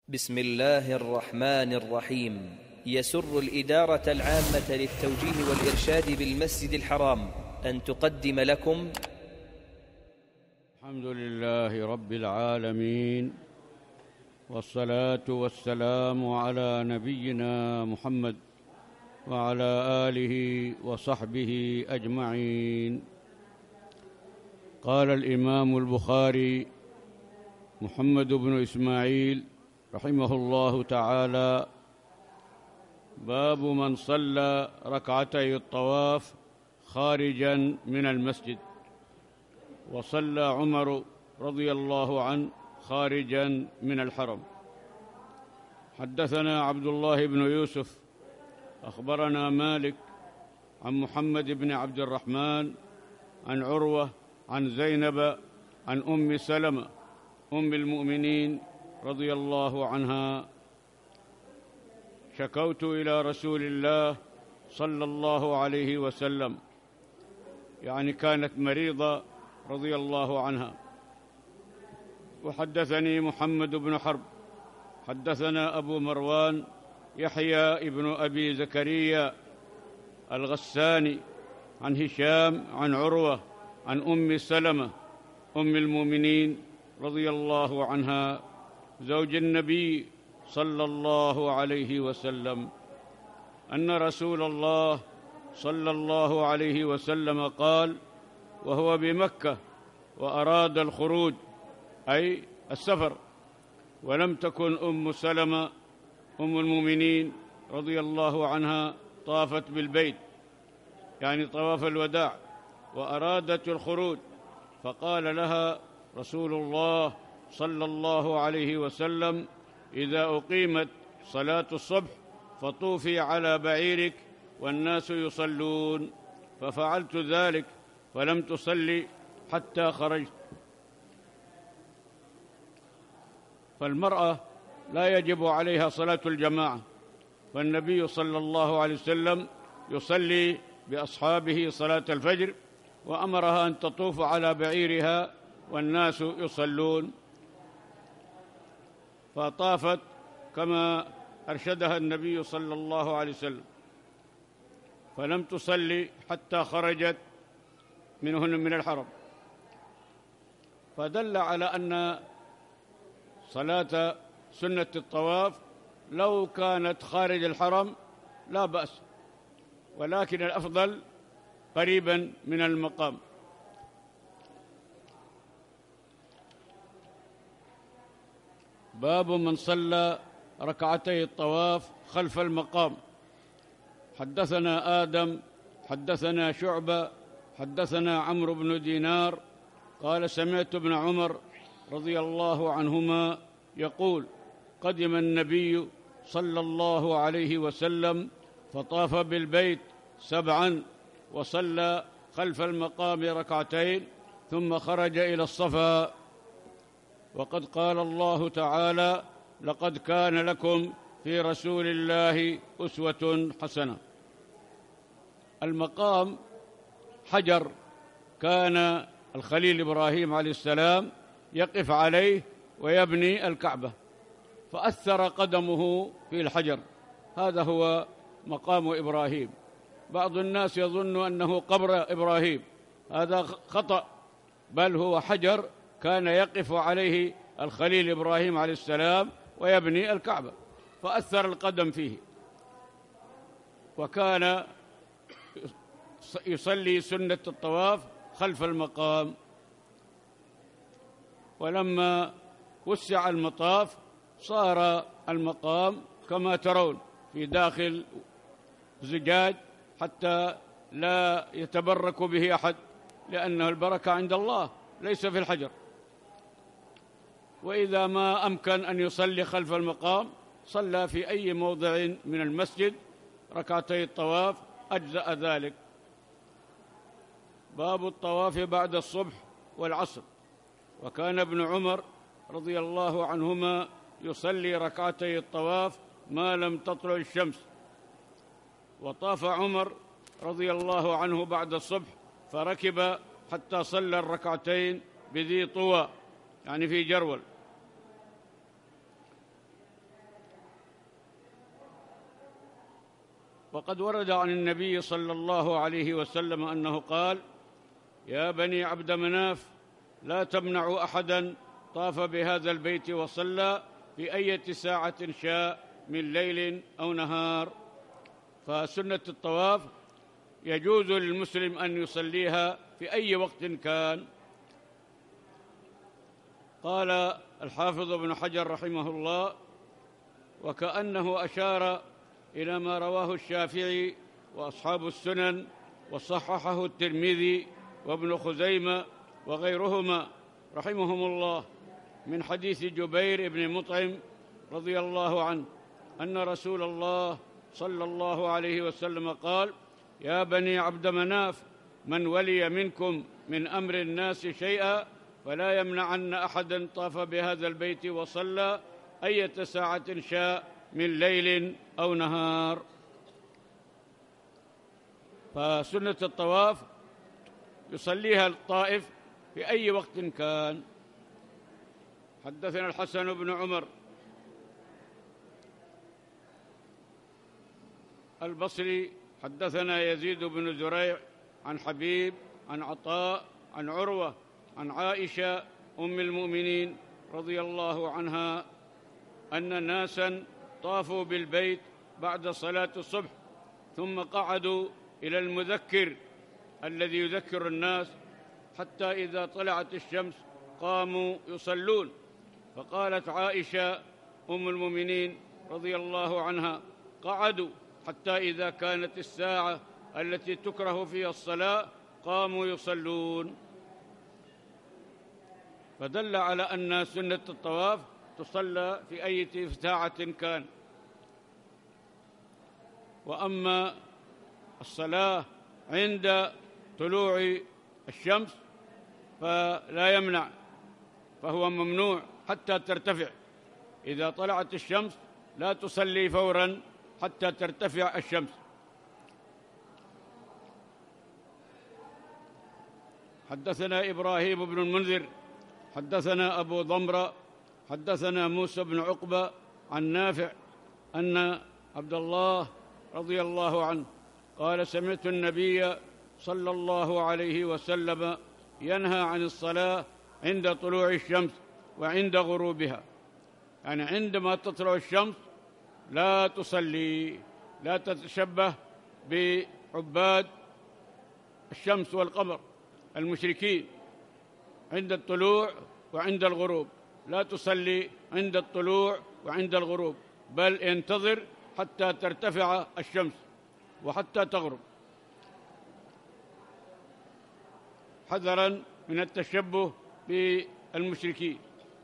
بسم الله الرحمن الرحيم. يسر الإدارة العامة للتوجيه والإرشاد بالمسجد الحرام أن تقدم لكم الحمد لله رب العالمين، والصلاة والسلام على نبينا محمد وعلى آله وصحبه أجمعين. قال الإمام البخاري محمد بن إسماعيل رحمه الله تعالى: باب من صلى ركعتي الطواف خارجا من المسجد، وصلى عمر رضي الله عنه خارجا من الحرم. حدثنا عبد الله بن يوسف أخبرنا مالك عن محمد بن عبد الرحمن عن عروة عن زينب عن أم سلمة أم المؤمنين رضي الله عنها: شكوت إلى رسول الله صلى الله عليه وسلم، يعني كانت مريضة رضي الله عنها. وحدثني محمد بن حرب حدثنا أبو مروان يحيى ابن أبي زكريا الغساني عن هشام عن عروة عن أم سلمة أم المؤمنين رضي الله عنها زوج النبي صلى الله عليه وسلم أن رسول الله صلى الله عليه وسلم قال وهو بمكة وأراد الخروج أي السفر، ولم تكن أم سلمة أم المؤمنين رضي الله عنها طافت بالبيت، يعني طواف الوداع، وأرادت الخروج، فقال لها رسول الله صلى الله عليه وسلم: إذا أقيمت صلاة الصبح فطوفي على بعيرك والناس يصلون، ففعلت ذلك فلم تصلي حتى خرجت. فالمرأة لا يجب عليها صلاة الجماعة، فالنبي صلى الله عليه وسلم يصلي بأصحابه صلاة الفجر، وأمرها أن تطوف على بعيرها والناس يصلون، فطافت كما أرشدها النبي صلى الله عليه وسلم، فلم تصلي حتى خرجت من الحرم. فدل على أن صلاة سنة الطواف لو كانت خارج الحرم لا بأس، ولكن الأفضل قريبا من المقام. باب من صلى ركعتي الطواف خلف المقام. حدثنا آدم حدثنا شعبة حدثنا عمرو بن دينار قال: سمعت ابن عمر رضي الله عنهما يقول: قدم النبي صلى الله عليه وسلم فطاف بالبيت 7 وصلى خلف المقام ركعتين ثم خرج إلى الصفا. وقد قال الله تعالى: لقد كان لكم في رسول الله أسوة حسنة. المقام حجر كان الخليل إبراهيم عليه السلام يقف عليه ويبني الكعبة، فأثر قدمه في الحجر، هذا هو مقام إبراهيم. بعض الناس يظن أنه قبر إبراهيم، هذا خطأ، بل هو حجر كان يقف عليه الخليل إبراهيم عليه السلام ويبني الكعبة، فأثر القدم فيه. وكان يصلي سنة الطواف خلف المقام. ولما وسع المطاف صار المقام كما ترون في داخل زجاج حتى لا يتبرك به أحد، لأنه البركة عند الله ليس في الحجر. وإذا ما أمكن أن يصلي خلف المقام صلى في أي موضع من المسجد ركعتي الطواف، أجزأ ذلك. باب الطواف بعد الصبح والعصر. وكان ابن عمر رضي الله عنهما يصلي ركعتي الطواف ما لم تطلع الشمس. وطاف عمر رضي الله عنه بعد الصبح فركب حتى صلى الركعتين بذي طوى، يعني في جرول، وقد ورد عن النبي صلى الله عليه وسلم أنه قال: يا بني عبد مناف، لا تمنعوا أحدا طاف بهذا البيت وصلى في أية ساعة شاء من ليل أو نهار. فسنة الطواف يجوز للمسلم أن يصليها في أي وقت كان. قال الحافظ ابن حجر رحمه الله: وكأنه أشار إلى ما رواه الشافعي وأصحاب السنن وصححه الترمذي وابن خزيمة وغيرهما رحمهم الله من حديث جبير بن مطعم رضي الله عنه أن رسول الله صلى الله عليه وسلم قال: يا بني عبد مناف، من ولي منكم من أمر الناس شيئا فلا يمنعن أحدا طاف بهذا البيت وصلى أية ساعة شاء من ليل أو نهار. فسنة الطواف يصليها الطائف في أي وقت كان. حدثنا الحسن بن عمر البصري حدثنا يزيد بن زريع عن حبيب عن عطاء عن عروة عن عائشة أم المؤمنين رضي الله عنها أن ناسا طافوا بالبيت بعد صلاة الصبح، ثم قعدوا إلى المذكر الذي يذكر الناس حتى إذا طلعت الشمس قاموا يصلون. فقالت عائشة أم المؤمنين رضي الله عنها: قعدوا حتى إذا كانت الساعة التي تكره فيها الصلاة قاموا يصلون. فدل على أن سنة الطواف تصلى في أي ساعة كان. وأما الصلاة عند طلوع الشمس فلا يمنع، فهو ممنوع حتى ترتفع. إذا طلعت الشمس لا تصلي فوراً حتى ترتفع الشمس. حدثنا إبراهيم بن المنذر حدثنا أبو ضمرة حدثنا موسى بن عقبة عن نافع أن عبد الله رضي الله عنه قال: سمعت النبي صلى الله عليه وسلم ينهى عن الصلاة عند طلوع الشمس وعند غروبها، يعني عندما تطلع الشمس لا تصلي، لا تتشبه بعباد الشمس والقمر المشركين. عند الطلوع وعند الغروب لا تصلي عند الطلوع وعند الغروب، بل انتظر حتى ترتفع الشمس وحتى تغرب، حذرا من التشبه بالمشركين.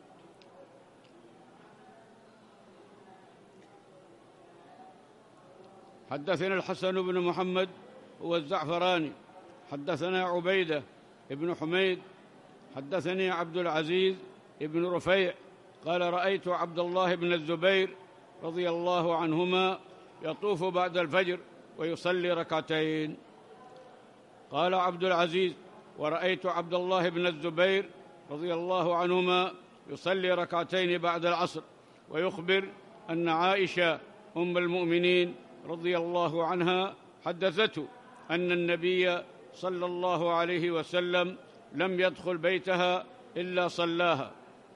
حدثنا الحسن بن محمد هو الزعفراني حدثنا عبيدة ابن حميد حدثني عبد العزيز ابن رفيع قال: رأيت عبد الله بن الزبير رضي الله عنهما يطوف بعد الفجر ويصلي ركعتين. قال عبد العزيز: ورأيت عبد الله بن الزبير رضي الله عنهما يصلي ركعتين بعد العصر، ويخبر أن عائشة أم المؤمنين رضي الله عنها حدثته أن النبي صلى الله عليه وسلم لم يدخل بيتها إلا صلاها.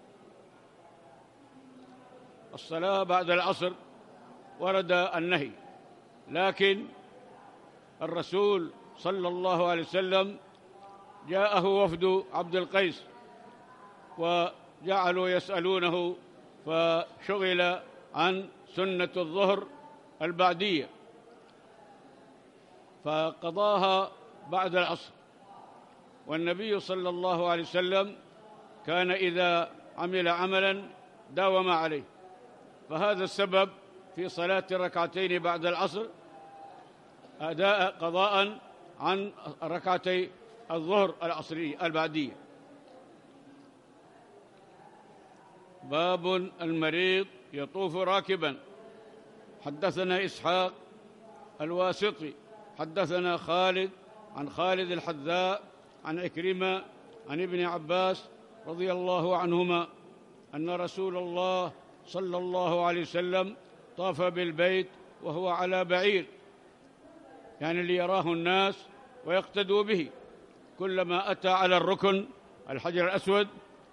الصلاة بعد العصر ورد النهي، لكن الرسول صلى الله عليه وسلم جاءه وفد عبد القيس وجعلوا يسألونه، فشغل عن سنة الظهر البعدية فقضاها بعد العصر. والنبي صلى الله عليه وسلم كان إذا عمل عملا داوم عليه، فهذا السبب في صلاة ركعتين بعد العصر أداء قضاء عن ركعتي الظهر العصرية البعدية. باب المريض يطوف راكبا. حدثنا إسحاق الواسطي حدثنا خالد عن خالد الحذاء عن عكرمة عن ابن عباس رضي الله عنهما أن رسول الله صلى الله عليه وسلم طاف بالبيت وهو على بعير، يعني ليراه الناس ويقتدوا به. كلما أتى على الركن الحجر الأسود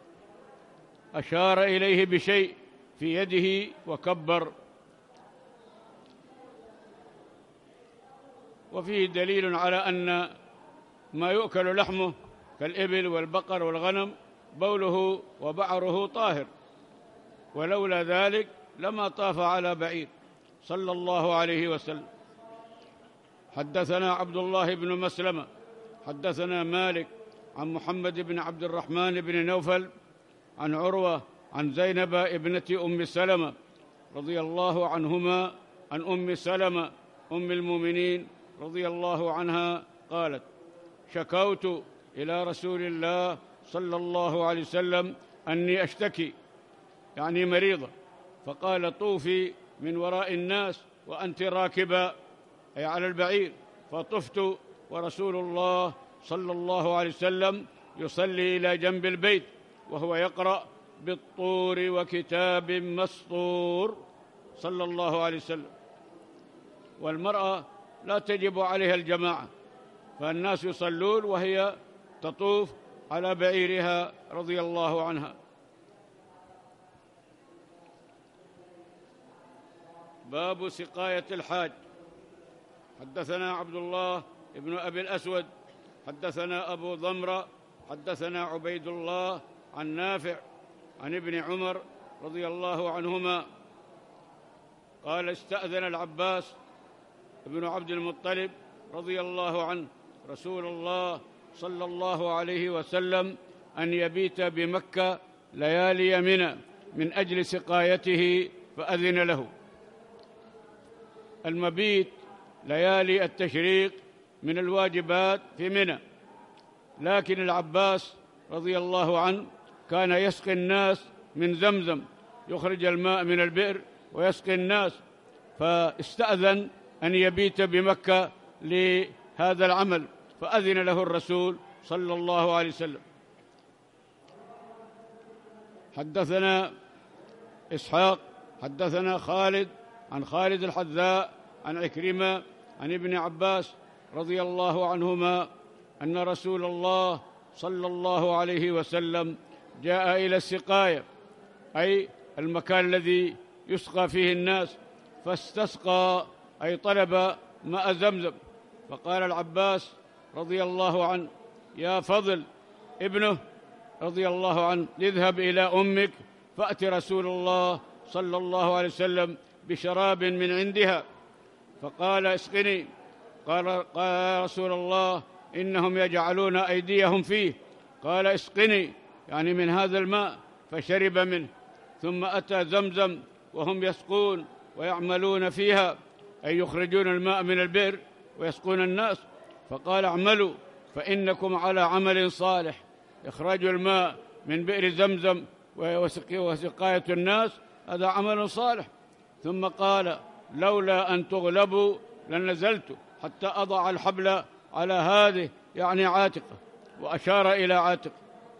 أشار إليه بشيء في يده وكبر. وفيه دليل على أن ما يؤكل لحمه كالإبل والبقر والغنم بوله وبعره طاهر، ولولا ذلك لما طاف على بعير صلى الله عليه وسلم. حدثنا عبد الله بن مسلمة حدثنا مالك عن محمد بن عبد الرحمن بن نوفل عن عروة عن زينب ابنة أم سلمة رضي الله عنهما عن أم سلمة أم المؤمنين رضي الله عنها قالت: شكوت إلى رسول الله صلى الله عليه وسلم أني أشتكي، يعني مريضة، فقال: طوفي من وراء الناس وأنت راكبة، أي على البعير. فطفت ورسول الله صلى الله عليه وسلم يصلي إلى جنب البيت وهو يقرأ بالطور وكتاب مسطور صلى الله عليه وسلم. والمرأة لا تجب عليها الجماعة، فالناس يصلون وهي تطوف على بعيرها رضي الله عنها. باب سقاية الحاج. حدثنا عبد الله بن أبي الأسود حدثنا أبو ضمرة حدثنا عبيد الله عن نافع عن ابن عمر رضي الله عنهما قال: استأذن العباس بن عبد المطلب رضي الله عنه رسول الله صلى الله عليه وسلم أن يبيت بمكة ليالي منى من أجل سقايته فأذن له. المبيت ليالي التشريق من الواجبات في منى، لكن العباس رضي الله عنه كان يسقي الناس من زمزم، يخرج الماء من البئر ويسقي الناس، فاستأذن أن يبيت بمكة لهذا العمل، فأذن له الرسول صلى الله عليه وسلم. حدثنا إسحاق حدثنا خالد عن خالد الحذاء عن عكرمة عن ابن عباس رضي الله عنهما أن رسول الله صلى الله عليه وسلم جاء إلى السقاية، أي المكان الذي يسقى فيه الناس، فاستسقى، أي طلب ماء زمزم. فقال العباس رضي الله عنه: يا فضل ابنه رضي الله عنه، اذهب إلى أمك فأت رسول الله صلى الله عليه وسلم بشراب من عندها. فقال: اسقني. قال رسول الله: إنهم يجعلون أيديهم فيه. قال: اسقني، يعني من هذا الماء، فشرب منه. ثم أتى زمزم وهم يسقون ويعملون فيها، أي يخرجون الماء من البئر ويسقون الناس. فقال: اعملوا فإنكم على عمل صالح. إخراج الماء من بئر زمزم وسقاية الناس هذا عمل صالح. ثم قال: لولا أن تغلبوا لنزلت حتى أضع الحبل على هذه، يعني عاتقه، وأشار إلى عاتقه.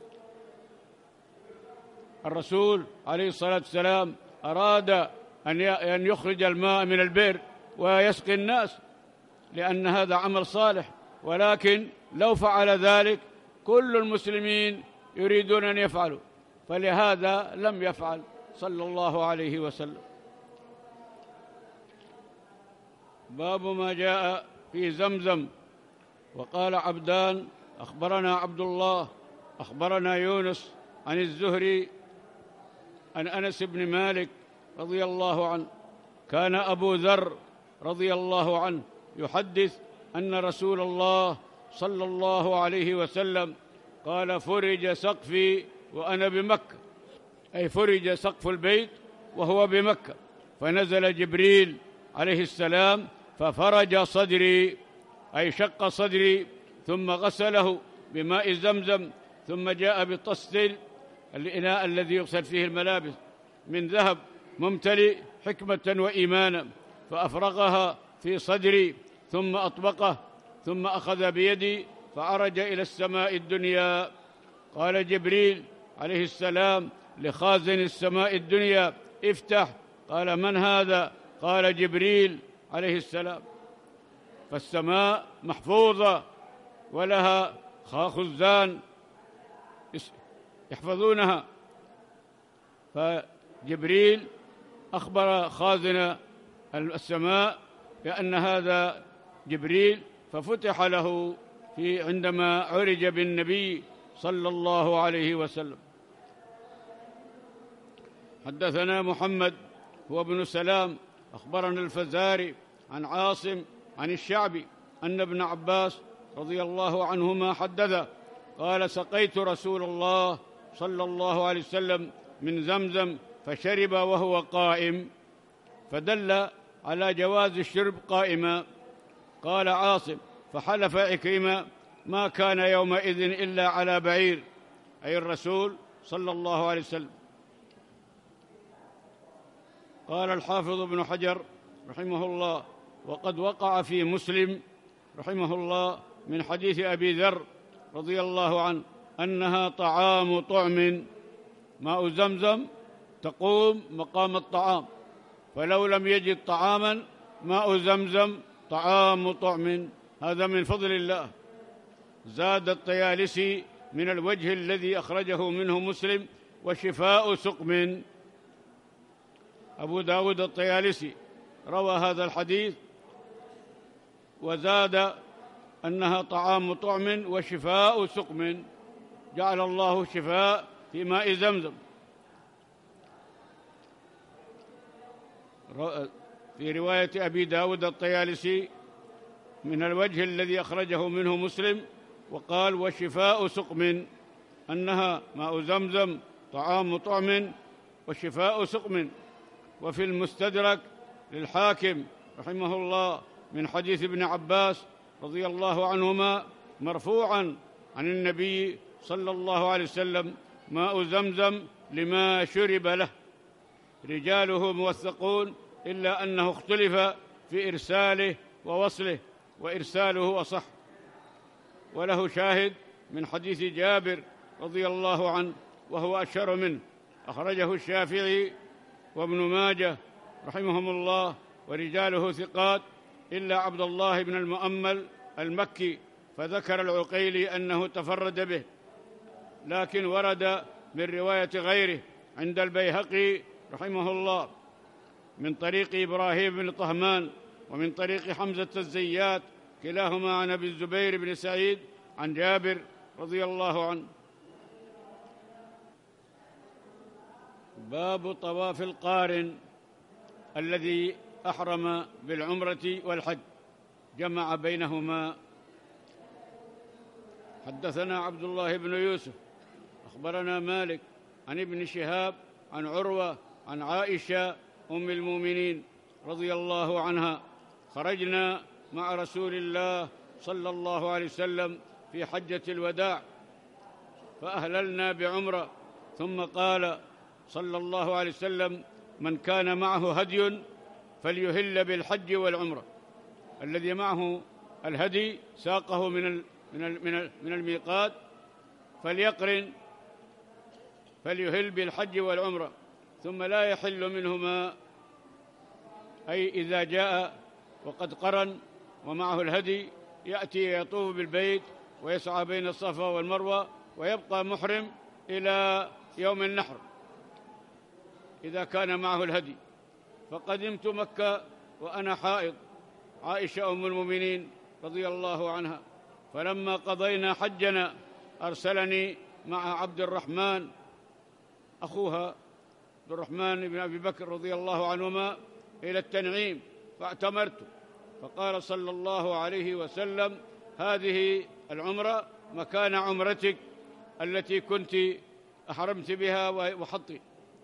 الرسول عليه الصلاة والسلام أراد أن يخرج الماء من البئر ويسقي الناس، لأن هذا عمل صالح، ولكن لو فعل ذلك كل المسلمين يريدون أن يفعلوا، فلهذا لم يفعل صلى الله عليه وسلم. باب ما جاء في زمزم. وقال عبدان: أخبرنا عبد الله أخبرنا يونس عن الزهري عن أنس بن مالك رضي الله عنه كان أبو ذر رضي الله عنه يحدث أن رسول الله صلى الله عليه وسلم قال: فرج سقفي وأنا بمكة، أي فرج سقف البيت وهو بمكة، فنزل جبريل عليه السلام ففرج صدري، أي شق صدري، ثم غسله بماء زمزم، ثم جاء بطست الإناء الذي يغسل فيه الملابس من ذهب ممتلئ حكمة وإيمانا، فأفرغها في صدري ثم أطبقه، ثم أخذ بيدي فعرج إلى السماء الدنيا. قال جبريل عليه السلام لخازن السماء الدنيا: افتح. قال: من هذا؟ قال: جبريل عليه السلام. فالسماء محفوظة ولها خزان يحفظونها. فجبريل أخبر خازن السماء بأن هذا جبريل، ففتح له عندما عرج بالنبي صلى الله عليه وسلم. حدثنا محمد هو ابن سلام أخبرنا الفزاري عن عاصم عن الشعبي أن ابن عباس رضي الله عنهما حدث قال: سقيت رسول الله صلى الله عليه وسلم من زمزم فشرب وهو قائم، فدل على جواز الشرب قائما. قال عاصم: فحلف عكرمة: ما كان يومئذ إلا على بعير، أي الرسول صلى الله عليه وسلم. قال الحافظ ابن حجر رحمه الله: وقد وقع في مسلم رحمه الله من حديث أبي ذر رضي الله عنه أنها طعام طعم، ماء زمزم تقوم مقام الطعام، فلو لم يجد طعاما ماء زمزم طعام طعم. هذا من فضل الله. زاد الطيالسي من الوجه الذي أخرجه منه مسلم: وشفاء سقم. أبو داود الطيالسي روى هذا الحديث وزاد أنها طعام طعم وشفاء سقم، جعل الله شفاء في ماء زمزم. في رواية أبي داود الطيالسي من الوجه الذي أخرجه منه مسلم وقال: وشفاء سقم، أنها ماء زمزم طعام طعم وشفاء سقم. وفي المستدرك للحاكم رحمه الله من حديث ابن عباس رضي الله عنهما مرفوعا عن النبي صلى الله عليه وسلم: ماء زمزم لما شرب له. رجاله موثقون إلا أنه اختلف في إرساله ووصله، وإرساله أصح. وله شاهد من حديث جابر رضي الله عنه وهو أشهر منه، أخرجه الشافعي وابن ماجه رحمهم الله، ورجاله ثقات إلا عبد الله بن المؤمل المكي، فذكر العقيلي أنه تفرد به، لكن ورد من رواية غيره عند البيهقي رحمه الله من طريق إبراهيم بن طهمان ومن طريق حمزة الزيات كلاهما عن أبي الزبير بن سعيد عن جابر رضي الله عنه. باب طواف القارن الذي أحرم بالعمرة والحج، جمع بينهما. حدثنا عبد الله بن يوسف أخبرنا مالك عن ابن شهاب عن عروة عن عائشة أم المؤمنين رضي الله عنها: خرجنا مع رسول الله صلى الله عليه وسلم في حجة الوداع فأهللنا بعمرة، ثم قال صلى الله عليه وسلم: من كان معه هدي فليهل بالحج والعمرة. الذي معه الهدي ساقه من الميقات فليقرن، فليهل بالحج والعمرة، ثم لا يحل منهما، أي إذا جاء وقد قرن ومعه الهدي يأتي يطوف بالبيت ويسعى بين الصفا والمروة ويبقى محرم إلى يوم النحر إذا كان معه الهدي. فقدمت مكة وأنا حائض، عائشة أم المؤمنين رضي الله عنها، فلما قضينا حجنا أرسلني مع عبد الرحمن أخوها عبد الرحمن بن أبي بكر رضي الله عنهما إلى التنعيم فاعتمرت، فقال صلى الله عليه وسلم: هذه العمرة مكان عمرتك التي كنت أحرمت بها وحطي.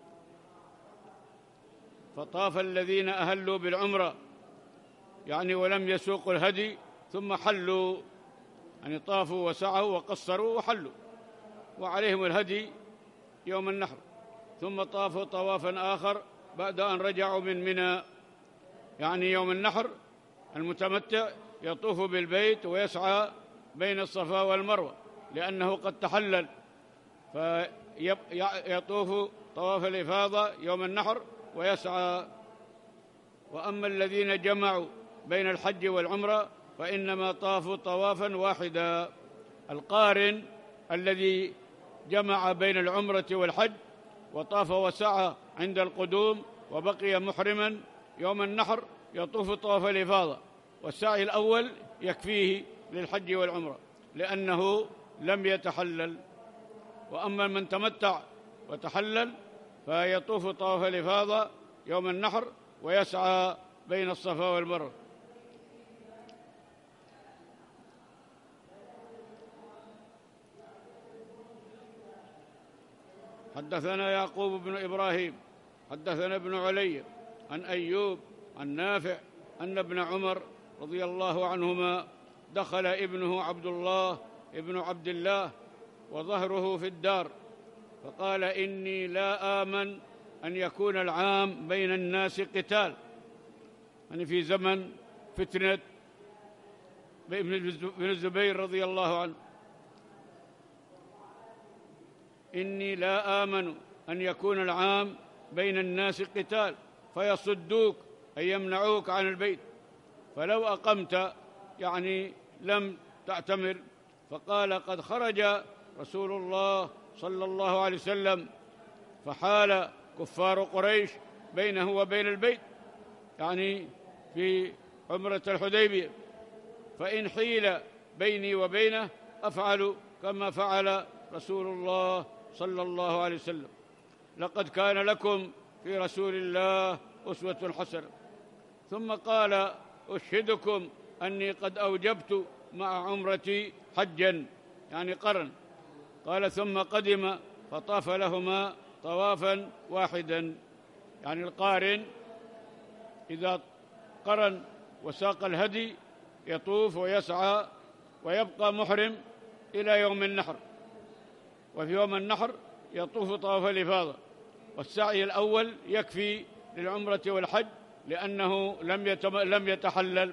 فطاف الذين أهلوا بالعمرة يعني ولم يسوقوا الهدي ثم حلوا، يعني طافوا وسعوا وقصروا وحلوا وعليهم الهدي يوم النحر، ثم طافوا طوافا آخر بعد أن رجعوا من منى. يعني يوم النحر المتمتع يطوف بالبيت ويسعى بين الصفا والمروة لأنه قد تحلل، فيطوف طواف الإفاضة يوم النحر ويسعى. وأما الذين جمعوا بين الحج والعمرة فإنما طافوا طوافا واحدا. القارن الذي جمع بين العمرة والحج وطاف وسعى عند القدوم وبقي محرما يوم النحر يطوف طواف الإفاضة، والسعي الأول يكفيه للحج والعمرة لأنه لم يتحلل. وأما من تمتع وتحلل فيطوف طواف الإفاضة يوم النحر ويسعى بين الصفا والمروة. حدثنا يعقوب بن إبراهيم حدثنا ابن علي عن أيوب عن نافع أن ابن عمر رضي الله عنهما دخل ابنه عبد الله ابن عبد الله وظهره في الدار، فقال: إني لا آمن أن يكون العام بين الناس قتال، يعني في زمن فتنة ابن الزبير رضي الله عنه. إني لا آمن أن يكون العام بين الناس قتال فيصدوك أي يمنعوك عن البيت، فلو أقمت يعني لم تعتمر. فقال: قد خرج رسول الله صلى الله عليه وسلم فحال كفار قريش بينه وبين البيت، يعني في عمرة الحديبية، فإن حيل بيني وبينه أفعل كما فعل رسول الله صلى الله عليه وسلم. لقد كان لكم في رسول الله أسوة حسنة. ثم قال: أشهدكم أني قد أوجبت مع عمرتي حجا، يعني قرن. قال: ثم قدم فطاف لهما طوافا واحدا، يعني القارن إذا قرن وساق الهدي يطوف ويسعى ويبقى محرم إلى يوم النحر، وفي يوم النحر يطوف طواف الإفاضة، والسعي الأول يكفي للعمرة والحج لأنه لم يتحلل.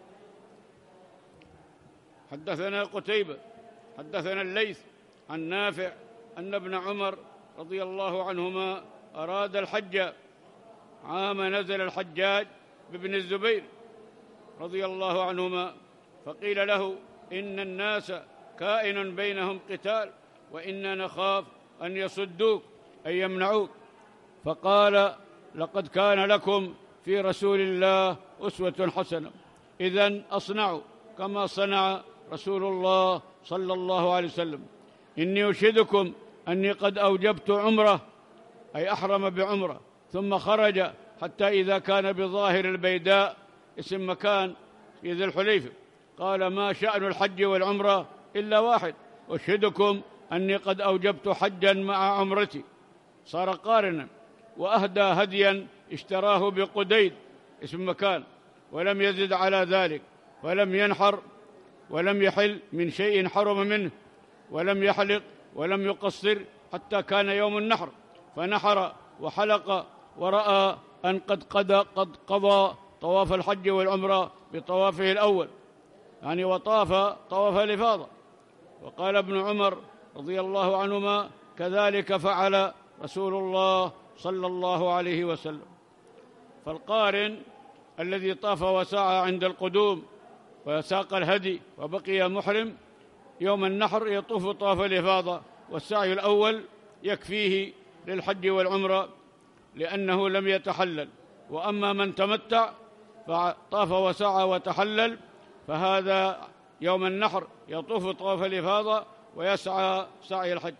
حدثنا قتيبة حدثنا الليث عن نافع أن ابن عمر رضي الله عنهما أراد الحج عام نزل الحجاج بابن الزبير رضي الله عنهما، فقيل له: إن الناس كائن بينهم قتال وإنا نخاف أن يصدوك أي يمنعوك. فقال: لقد كان لكم في رسول الله أسوة حسنة، إذن أصنعوا كما صنع رسول الله صلى الله عليه وسلم. إني أشهدكم أني قد أوجبت عمرة، أي أحرم بعمرة، ثم خرج حتى إذا كان بظاهر البيداء، اسم مكان في ذي الحليفة، قال: ما شأن الحج والعمرة إلا واحد، أشهدكم أني قد أوجبت حجا مع عمرتي. صار قارنا، وأهدى هديا اشتراه بقديد، اسم مكان، ولم يزد على ذلك، ولم ينحر ولم يحل من شيء حرم منه، ولم يحلق ولم يقصر حتى كان يوم النحر، فنحر وحلق ورأى أن قد قضى طواف الحج والعمرة بطوافه الأول، يعني وطاف طواف الإفاضة. وقال ابن عمر رضي الله عنهما: كذلك فعل رسول الله صلى الله عليه وسلم. فالقارن الذي طاف وسعى عند القدوم وساق الهدي وبقي محرم يوم النحر يطوف طواف الإفاضة، والسعي الأول يكفيه للحج والعمرة لأنه لم يتحلل. وأما من تمتع فطاف وسعى وتحلل فهذا يوم النحر يطوف طواف الإفاضة ويسعى سعي الحج.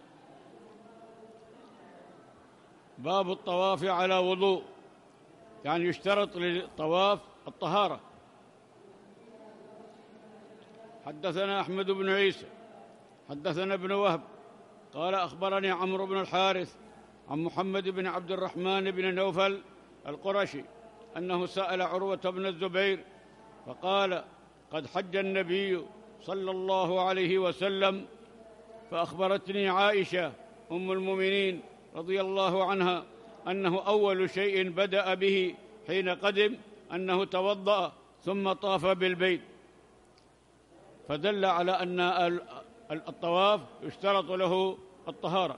باب الطواف على وضوء، يعني يشترط للطواف الطهارة. حدثنا أحمد بن عيسى حدثنا ابن وهب قال: أخبرني عمرو بن الحارث عن محمد بن عبد الرحمن بن نوفل القرشي أنه سأل عروة بن الزبير فقال: قد حج النبي صلى الله عليه وسلم، فأخبرتني عائشة أم المؤمنين رضي الله عنها أنه أول شيء بدأ به حين قدم أنه توضأ ثم طاف بالبيت، فدل على أن الطواف يشترط له الطهارة.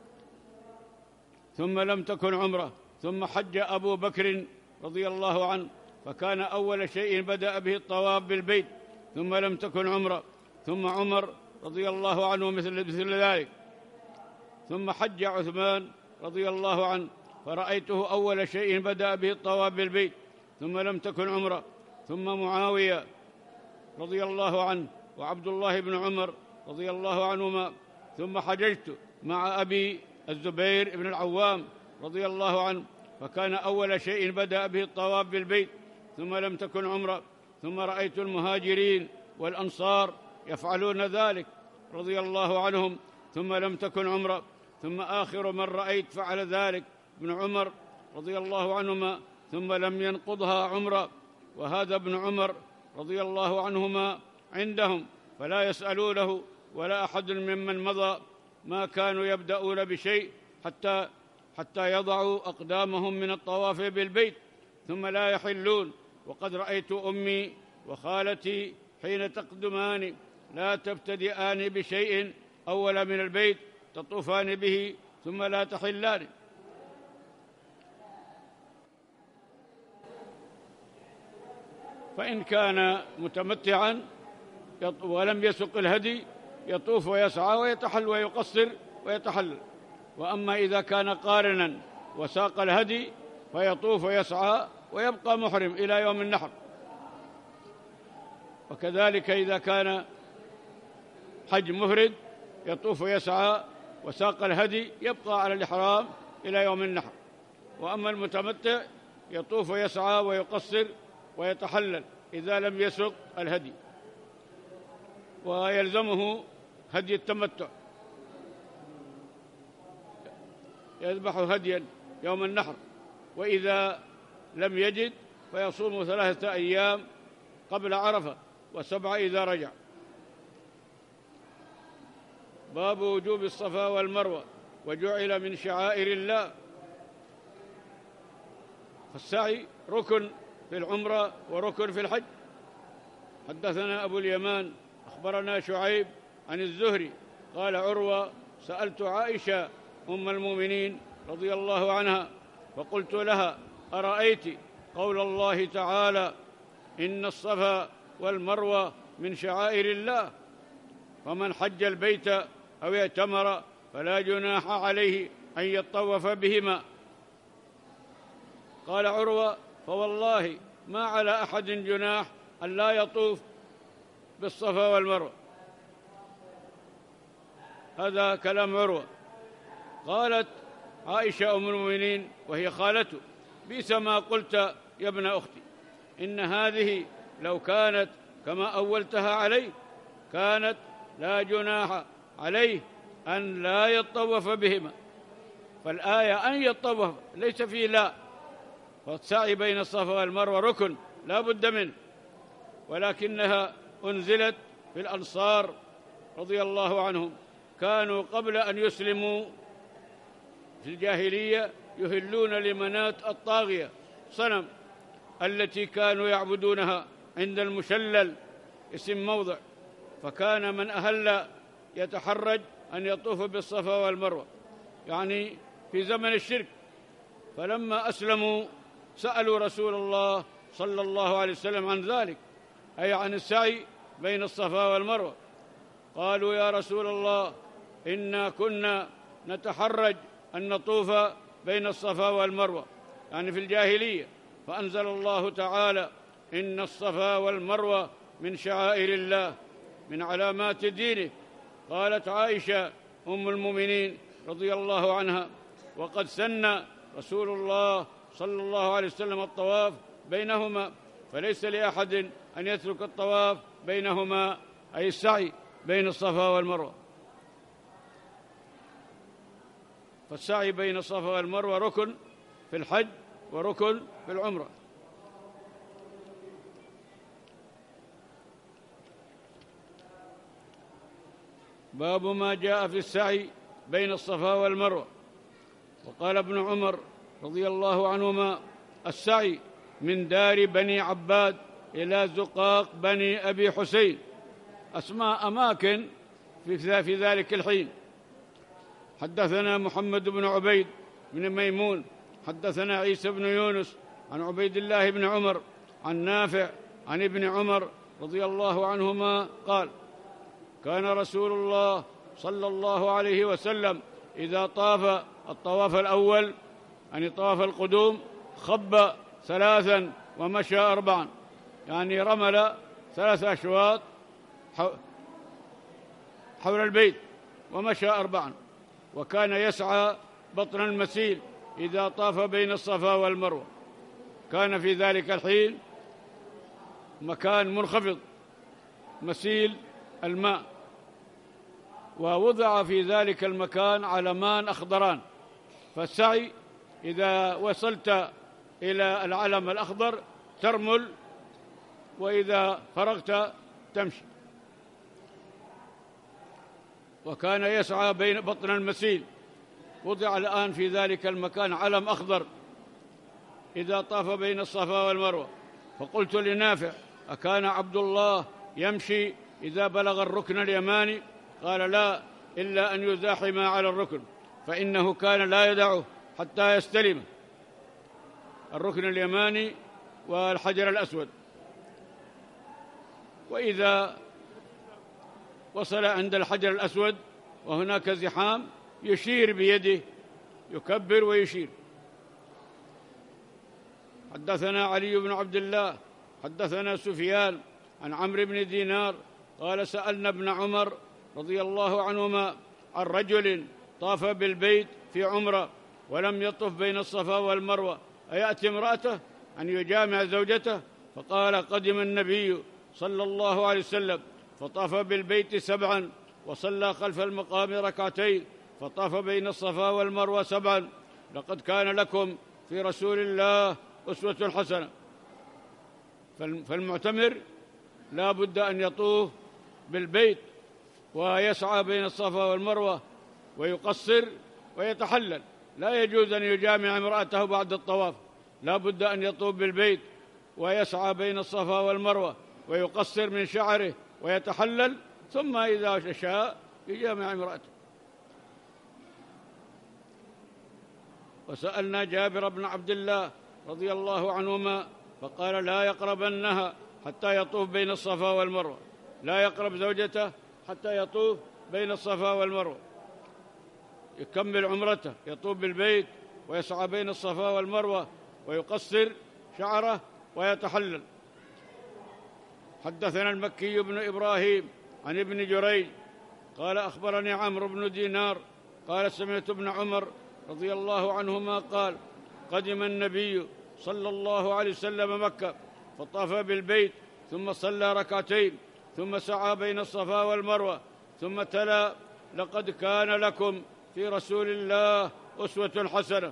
ثم لم تكن عمرة، ثم حج أبو بكر رضي الله عنه، فكان أول شيء بدأ به الطواف بالبيت، ثم لم تكن عمرة، ثم عمر رضي الله عنه مثل ذلك، ثم حج عثمان رضي الله عنه فرأيته أول شيء بدأ به الطواف بالبيت، ثم لم تكن عمرة، ثم معاوية رضي الله عنه وعبد الله بن عمر رضي الله عنهما، ثم حججت مع أبي الزبير بن العوام رضي الله عنه فكان أول شيء بدأ به الطواف بالبيت، ثم لم تكن عمرة، ثم رأيت المهاجرين والأنصار يفعلون ذلك رضي الله عنهم، ثم لم تكن عمرة، ثم آخر من رأيت فعل ذلك ابن عمر رضي الله عنهما، ثم لم ينقضها عمرة، وهذا ابن عمر رضي الله عنهما عندهم فلا يسألونه ولا أحد ممن مضى ما كانوا يبدأون بشيء حتى يضعوا أقدامهم من الطواف بالبيت ثم لا يحلون. وقد رأيت أمي وخالتي حين تقدمان لا تبتدئان بشيء أول من البيت تطوفان به ثم لا تحلان. فإن كان متمتعا ولم يسق الهدي يطوف ويسعى ويتحل ويقصر ويتحلل، وأما إذا كان قارنا وساق الهدي فيطوف ويسعى ويبقى محرم إلى يوم النحر. وكذلك إذا كان حج مفرد يطوف ويسعى وساق الهدي يبقى على الإحرام إلى يوم النحر. وأما المتمتع يطوف ويسعى ويقصر ويتحلل إذا لم يسق الهدي، ويلزمه هدي التمتع، يذبح هديا يوم النحر، وإذا لم يجد فيصوم 3 أيام قبل عرفة و7 إذا رجع. باب وجوب الصفا والمروة وجعل من شعائر الله. فالسعي ركن في العمرة وركن في الحج. حدثنا أبو اليمان أخبرنا شعيب عن الزهري قال عروة سألت عائشة أم المؤمنين رضي الله عنها فقلت لها أرأيت قول الله تعالى إن الصفا والمروة من شعائر الله فمن حج البيت أو اعتمر فلا جناح عليه أن يطوف بهما. قال عروة فوالله ما على أحد جناح أن لا يطوف بالصفا والمروة. هذا كلام عروة. قالت عائشة أم المؤمنين وهي خالته بئس ما قلت يا ابن أختي، إن هذه لو كانت كما أولتها عليه كانت لا جناح عليه أن لا يطوف بهما. فالآية أن يطوف ليس فيه لا، فالسعي بين الصفا والمروة ركن لا بد منه، ولكنها أنزلت في الأنصار رضي الله عنهم، كانوا قبل أن يسلموا في الجاهلية يهلون لمناة الطاغية صنم التي كانوا يعبدونها عند المشلل اسم موضع، فكان من أهل يتحرج أن يطوف بالصفا والمروة يعني في زمن الشرك. فلما أسلموا سألوا رسول الله صلى الله عليه وسلم عن ذلك، أي عن السعي بين الصفا والمروة. قالوا يا رسول الله إنا كنا نتحرج أن نطوف بين الصفا والمروة يعني في الجاهلية، فأنزل الله تعالى إن الصفا والمروة من شعائر الله من علامات دينه. قالت عائشة أم المؤمنين رضي الله عنها وقد سن رسول الله صلى الله عليه وسلم الطواف بينهما، فليس لأحد أن يترك الطواف بينهما أي السعي بين الصفا والمروة. فالسعي بين الصفا والمروة ركن في الحج وركن في العمرة. باب ما جاء في السعي بين الصفا والمروة. وقال ابن عمر رضي الله عنهما السعي من دار بني عباد إلى زقاق بني أبي حسين، أسماء أماكن في ذلك الحين. حدثنا محمد بن عبيد بن ميمون حدثنا عيسى بن يونس عن عبيد الله بن عمر عن نافع عن ابن عمر رضي الله عنهما قال: كان رسول الله صلى الله عليه وسلم إذا طاف الطواف الأول، يعني طواف القدوم، خب 3 ومشى 4، يعني رمل 3 أشواط حول البيت ومشى 4. وكان يسعى بطن المسيل إذا طاف بين الصفا والمروة. كان في ذلك الحين مكان منخفض مسيل الماء، ووضع في ذلك المكان علمان أخضران، فالسعي إذا وصلت إلى العلم الأخضر ترمل، وإذا فرغت تمشي. وكان يسعى بين بطن المسيل، وضع الآن في ذلك المكان علم أخضر إذا طاف بين الصفا والمروة. فقلت لنافع: أكان عبد الله يمشي إذا بلغ الركن اليماني؟ قال: لا، إلا أن يزاحم على الركن، فإنه كان لا يدعه حتى يستلم الركن اليماني والحجر الأسود. وإذا وصل عند الحجر الأسود وهناك زحام يشير بيده، يكبر ويشير. حدثنا علي بن عبد الله حدثنا سفيان عن عمرو بن دينار قال: سألنا ابن عمر رضي الله عنهما عن رجل طاف بالبيت في عمرة ولم يطف بين الصفا والمروة، أيأتي امرأته أن يجامع زوجته؟ فقال: قدم النبي صلى الله عليه وسلم فطاف بالبيت 7 وصلى خلف المقام 2 ركعتين، فطاف بين الصفا والمروة 7. لقد كان لكم في رسول الله أسوة حسنة. فالمعتمر لا بد أن يطوف بالبيت ويسعى بين الصفا والمروة ويقصر ويتحلل. لا يجوز أن يجامع امرأته بعد الطواف، لا بد أن يطوف بالبيت ويسعى بين الصفا والمروة ويقصر من شعره ويتحلل، ثم إذا شاء يجامع امرأته. وسألنا جابر بن عبد الله رضي الله عنهما فقال: لا يقربنها حتى يطوف بين الصفا والمروة، لا يقرب زوجته حتى يطوف بين الصفا والمروة، يكمل عمرته، يطوف بالبيت ويسعى بين الصفا والمروة ويقصر شعره ويتحلل. حدثنا المكي بن إبراهيم عن ابن جريج قال: أخبرني عمرو بن دينار قال: سمعت ابن عمر رضي الله عنهما قال: قدم النبي صلى الله عليه وسلم مكة فطاف بالبيت ثم صلى 2 ركعتين ثم سعى بين الصفا والمروة ثم تلا: لقد كان لكم في رسول الله أسوة حسنة.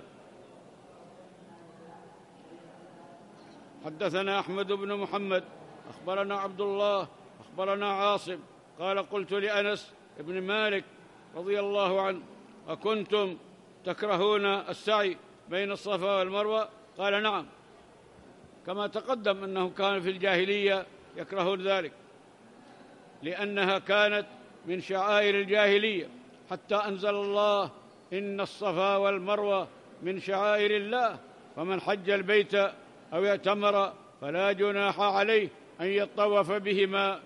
حدثنا أحمد بن محمد أخبرنا عبد الله أخبرنا عاصم قال: قلت لأنس بن مالك رضي الله عنه: أكنتم تكرهون السعي بين الصفا والمروة؟ قال: نعم، كما تقدم أنه كان في الجاهلية يكرهون ذلك، لأنها كانت من شعائر الجاهلية، حتى أنزل الله: إن الصفا والمروة من شعائر الله، فمن حج البيت أو اعتمر فلا جناح عليه أن يطوف بهما.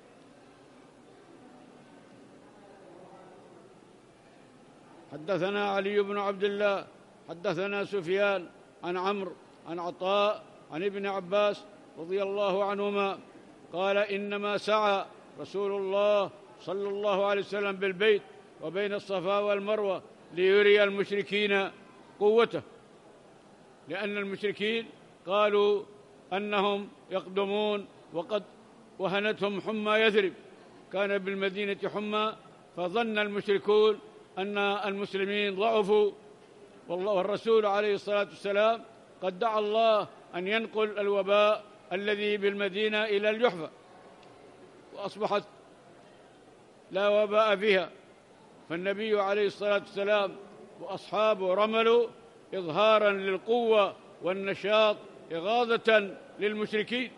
حدثنا علي بن عبد الله حدثنا سفيان عن عمرو عن عطاء عن ابن عباس رضي الله عنهما قال: إنما سعى رسول الله صلى الله عليه وسلم بالبيت وبين الصفا والمروة ليري المشركين قوته، لأن المشركين قالوا أنهم يقدمون وقد وهنتهم حمى يثرب، كان بالمدينة حمى، فظن المشركون أن المسلمين ضعفوا، والرسول عليه الصلاة والسلام قد دعا الله أن ينقل الوباء الذي بالمدينة إلى الجحفة، وأصبحت لا وباء فيها. فالنبي عليه الصلاة والسلام وأصحابه رملوا إظهاراً للقوة والنشاط إغاظة للمشركين.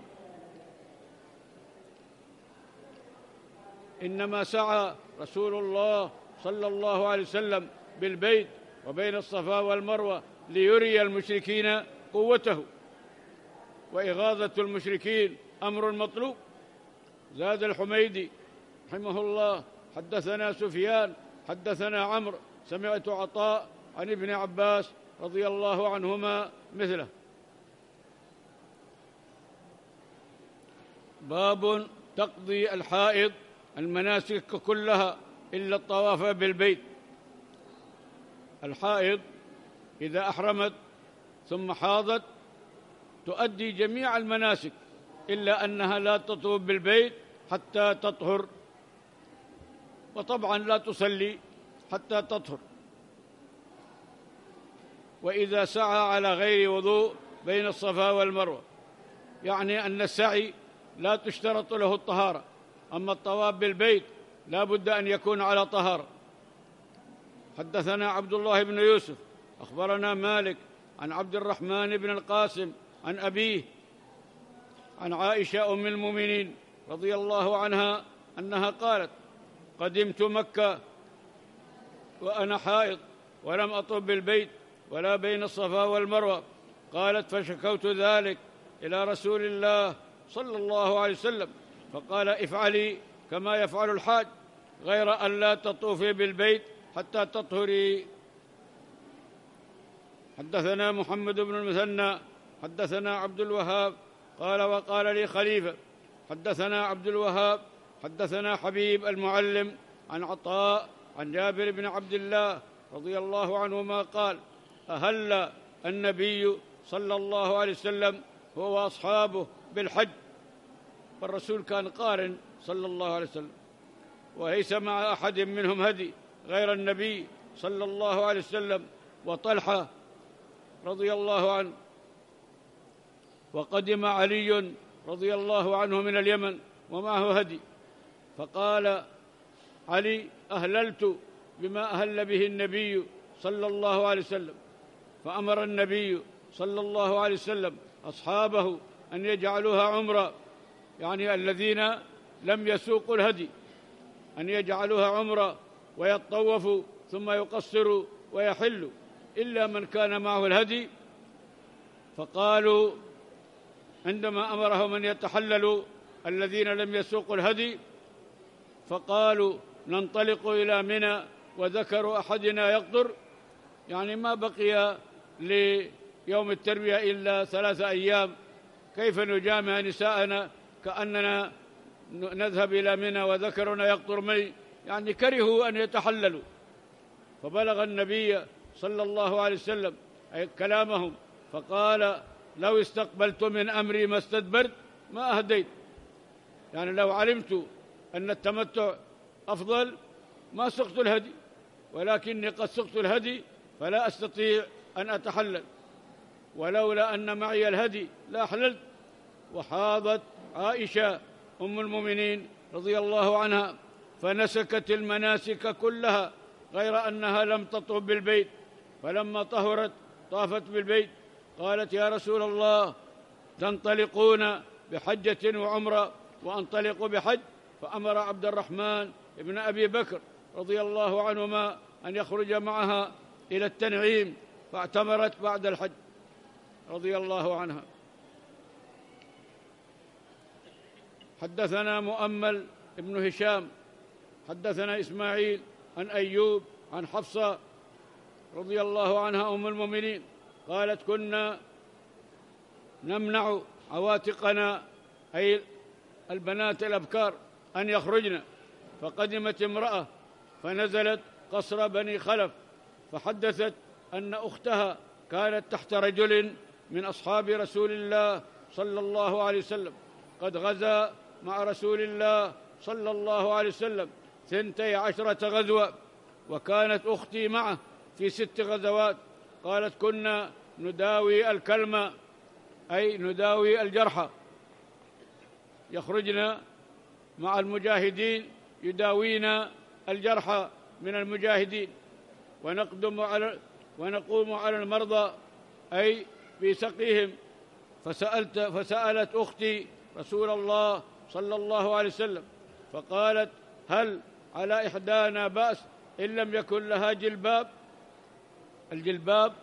إنما سعى رسول الله صلى الله عليه وسلم بالبيت وبين الصفا والمروة ليري المشركين قوته، وإغاظة المشركين أمر مطلوب. زاد الحميدي رحمه الله: حدثنا سفيان حدثنا عمرو سمعت عطاء عن ابن عباس رضي الله عنهما مثله. باب تقضي الحائض المناسك كلها إلا الطواف بالبيت. الحائض إذا أحرمت ثم حاضت تؤدي جميع المناسك إلا أنها لا تطوف بالبيت حتى تطهر، وطبعا لا تصلي حتى تطهر. وإذا سعى على غير وضوء بين الصفا والمروة، يعني أن السعي لا تشترط له الطهارة، أما الطواف بالبيت لا بد أن يكون على طهارة. حدثنا عبد الله بن يوسف أخبرنا مالك عن عبد الرحمن بن القاسم عن أبيه عن عائشة أم المؤمنين رضي الله عنها أنها قالت: قدمت مكة وأنا حائض ولم أطف بالبيت ولا بين الصفا والمروة. قالت: فشكوت ذلك إلى رسول الله صلى الله عليه وسلم، فقال: افعلي كما يفعل الحاج، غير أن لا تطوفي بالبيت حتى تطهري. حدثنا محمد بن المثنى حدثنا عبد الوهاب قال: وقال لي خليفة حدثنا عبد الوهاب حدثنا حبيب المعلم عن عطاء عن جابر بن عبد الله رضي الله عنهما قال: أهل النبي صلى الله عليه وسلم هو وأصحابه بالحج. والرسول كان قارن صلى الله عليه وسلم، وليس مع أحد منهم هدي غير النبي صلى الله عليه وسلم وطلحة رضي الله عنه. وقدم علي رضي الله عنه من اليمن ومعه هدي، فقال علي: أهللت بما أهل به النبي صلى الله عليه وسلم. فأمر النبي صلى الله عليه وسلم أصحابه أن يجعلوها عمرة، يعني الذين لم يسوقوا الهدي أن يجعلوها عمرة ويطوفوا ثم يقصروا ويحلوا، إلا من كان معه الهدي. فقالوا عندما أمرهم أن يتحللوا الذين لم يسوقوا الهدي، فقالوا: ننطلق إلى منى وذكر أحدنا يقدر، يعني ما بقي ليوم التربية إلا 3 أيام، كيف نجامع نساءنا كأننا نذهب إلى منى وذكرنا يقطر مي، يعني كرهوا أن يتحللوا. فبلغ النبي صلى الله عليه وسلم أي كلامهم، فقال: لو استقبلت من أمري ما استدبرت ما أهديت، يعني لو علمت أن التمتع أفضل ما سقت الهدي، ولكني قد سقت الهدي فلا أستطيع أن أتحلل، ولولا أن معي الهدي لا أحللت. وحاضت عائشة أم المؤمنين رضي الله عنها فنسكت المناسك كلها غير أنها لم تطوف بالبيت، فلما طهرت طافت بالبيت. قالت: يا رسول الله، تنطلقون بحجة وعمرة وأنطلق بحج؟ فأمر عبد الرحمن ابن أبي بكر رضي الله عنهما أن يخرج معها إلى التنعيم، فاعتمرت بعد الحج رضي الله عنها. حدثنا مؤمل ابن هشام حدثنا إسماعيل عن أيوب عن حفصة رضي الله عنها أم المؤمنين قالت: كنا نمنع عواتقنا أي البنات الأبكار أن يخرجن، فقدمت امرأة فنزلت قصر بني خلف، فحدثت أن أختها كانت تحت رجل من أصحاب رسول الله صلى الله عليه وسلم، قد غزا مع رسول الله صلى الله عليه وسلم 12 غزوة، وكانت أختي معه في 6 غزوات. قالت: كنا نداوي الكلمة أي نداوي الجرحى، يخرجن مع المجاهدين يداوين الجرحى من المجاهدين، ونقوم على المرضى أي بسقيهم. فسألت أختي رسول الله صلى الله عليه وسلم فقالت: هل على إحدانا بأس إن لم يكن لها جلباب؟ الجلباب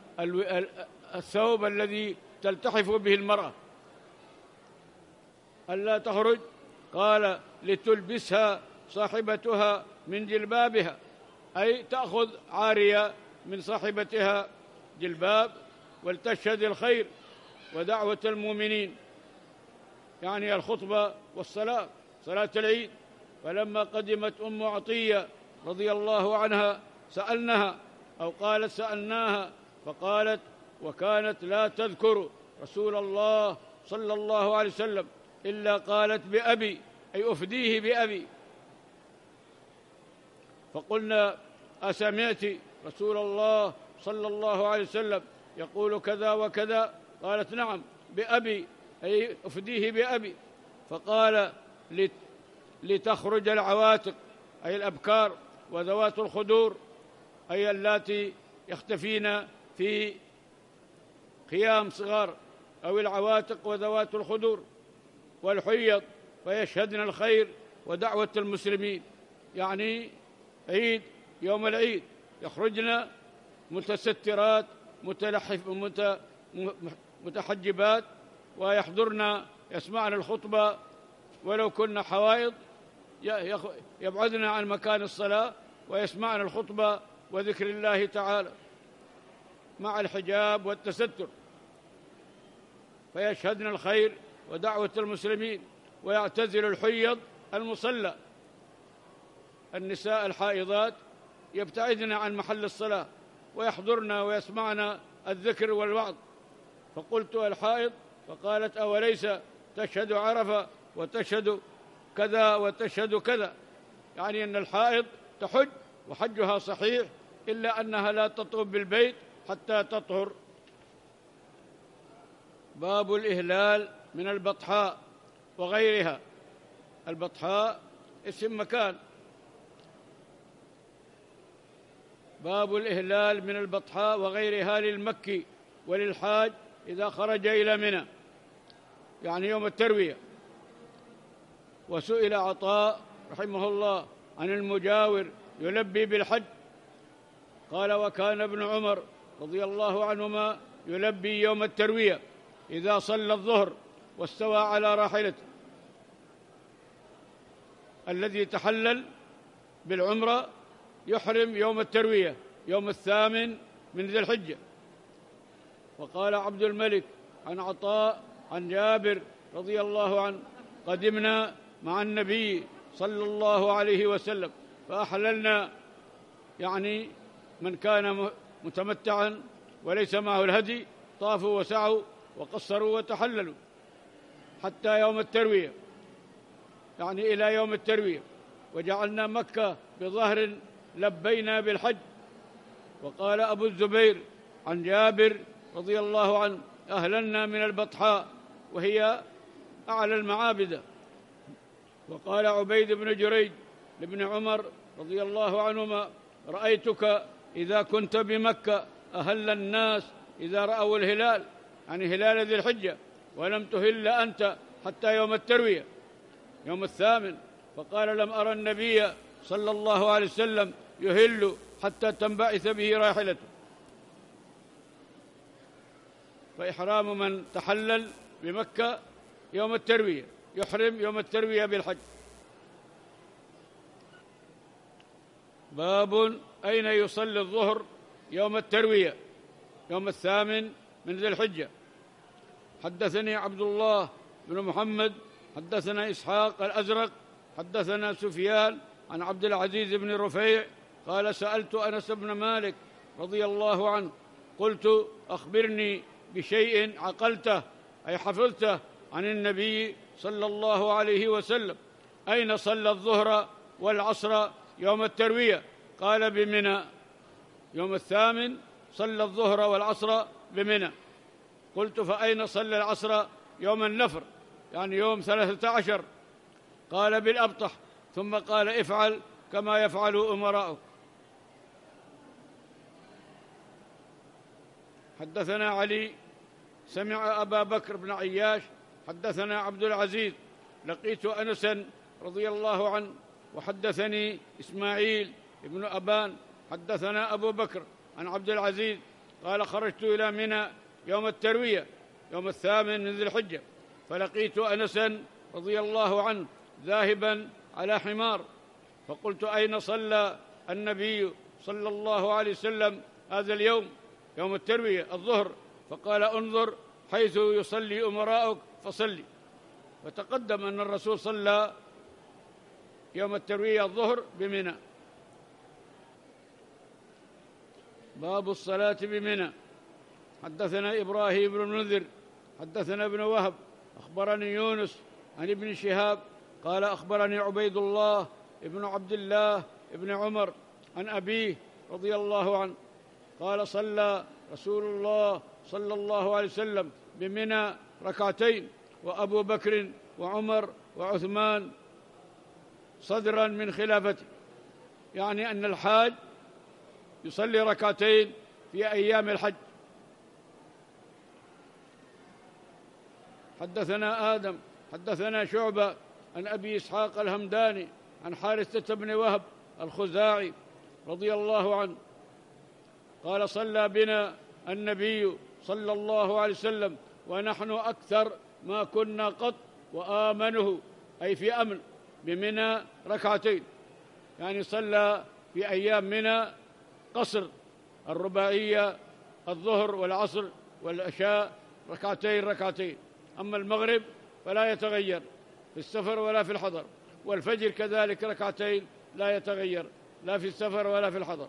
الثوب الذي تلتحف به المرأة، ألا تخرج قال لتلبسها صاحبتها من جلبابها، أي تأخذ عارية من صاحبتها جلباب، ولتشهد الخير ودعوة المؤمنين، يعني الخطبة والصلاة، صلاة العيد. فلما قدمت أم عطية رضي الله عنها سألناها، أو قالت سألناها، فقالت: وكانت لا تذكر رسول الله صلى الله عليه وسلم إلا قالت بأبي، أي أفديه بأبي. فقلنا: أسمعت رسول الله صلى الله عليه وسلم يقول كذا وكذا؟ قالت: نعم، بأبي، أي أفديه بأبي. فقال: لتخرج العواتق، أي الأبكار، وذوات الخدور، أي اللاتي يختفين في خيام صغار، أو العواتق وذوات الخدور، والحيض، فيشهدن الخير ودعوة المسلمين، يعني عيد، يوم العيد يخرجن متسترات متحجبات، ويحضرن يسمعن الخطبة، ولو كن حوائض يبعدن عن مكان الصلاة ويسمعن الخطبة وذكر الله تعالى مع الحجاب والتستر، فيشهدن الخير ودعوة المسلمين، ويعتزل الحيض المصلى. النساء الحائضات يبتعدن عن محل الصلاة ويحضرن ويسمعن الذكر والوعظ. فقلت: الحائض؟ فقالت: أوليس تشهد عرفة وتشهد كذا وتشهد كذا؟ يعني أن الحائض تحج وحجها صحيح، إلا أنها لا تطوف بالبيت حتى تطهر. باب الإهلال من البطحاء وغيرها. البطحاء اسم مكان. باب الإهلال من البطحاء وغيرها للمكي وللحاج إذا خرج إلى منى، يعني يوم التروية. وسئل عطاء رحمه الله عن المجاور يلبي بالحج، قال: وكان ابن عمر رضي الله عنهما يلبي يوم التروية إذا صلى الظهر واستوى على راحلته. الذي تحلل بالعمرة يحرم يوم التروية، يوم 8 من ذي الحجة. وقال عبد الملك عن عطاء عن جابر رضي الله عنه: قدمنا مع النبي صلى الله عليه وسلم فأحللنا، يعني من كان متمتعا وليس معه الهدي طافوا وسعوا وقصروا وتحللوا حتى يوم التروية، يعني إلى يوم التروية. وجعلنا مكة بظهر لبينا بالحج. وقال أبو الزبير عن جابر رضي الله عنه: أهللنا من البطحاء، وهي أعلى المعابد. وقال عبيد بن جريج لابن عمر رضي الله عنهما: رأيتك إذا كنت بمكة أهل الناس إذا رأوا الهلال، يعني هلال ذي الحجة، ولم تهل أنت حتى يوم التروية يوم 8. فقال: لم أرى النبي صلى الله عليه وسلم يهل حتى تنبعث به راحلته. فإحرام من تحلل بمكة يوم التروية، يحرم يوم التروية بالحج. باب أين يصلي الظهر يوم التروية يوم 8 من ذي الحجة. حدثني عبد الله بن محمد حدثنا إسحاق الأزرق حدثنا سفيان عن عبد العزيز بن رفيع قال: سألت أنس بن مالك رضي الله عنه قلت: أخبرني بشيء عقلته، أي حفظته، عن النبي صلى الله عليه وسلم، أين صلى الظهر والعصر يوم التروية؟ قال: بمنى. يوم 8 صلى الظهر والعصر بمنى. قلت: فأين صلى العصر يوم النفر، يعني يوم 13؟ قال: بالأبطح. ثم قال: افعل كما يفعل أمراؤك. حدثنا علي سمع أبا بكر بن عياش حدثنا عبد العزيز لقيت أنسا رضي الله عنه، وحدثني إسماعيل بن أبان حدثنا أبو بكر عن عبد العزيز قال: خرجت إلى منى يوم التروية يوم 8 من ذي الحجة، فلقيت أنسا رضي الله عنه ذاهبا على حمار، فقلت: أين صلى النبي صلى الله عليه وسلم هذا اليوم، يوم التروية الظهر؟ فقال: انظر حيث يصلي أمراؤك فصلي. وتقدم أن الرسول صلى يوم التروية الظهر بمنى. باب الصلاة بمنى. حدثنا إبراهيم بن المنذر حدثنا ابن وهب أخبرني يونس عن ابن شهاب قال: أخبرني عبيد الله ابن عبد الله ابن عمر عن أبيه رضي الله عنه قال: صلى رسول الله صلى الله عليه وسلم بمنى ركعتين، وأبو بكر وعمر وعثمان صدرا من خلافته، يعني أن الحاج يصلي ركعتين في أيام الحج. حدثنا آدم حدثنا شعبة عن أبي إسحاق الهمداني عن حارثة بن وهب الخزاعي رضي الله عنه قال: صلى بنا النبي صلى الله عليه وسلم ونحن أكثر ما كنا قط وآمنه، أي في أمن، بمنى ركعتين، يعني صلى في أيام منى قصر الرباعية الظهر والعصر والعشاء ركعتين ركعتين. أما المغرب فلا يتغير في السفر ولا في الحضر، والفجر كذلك ركعتين لا يتغير لا في السفر ولا في الحضر.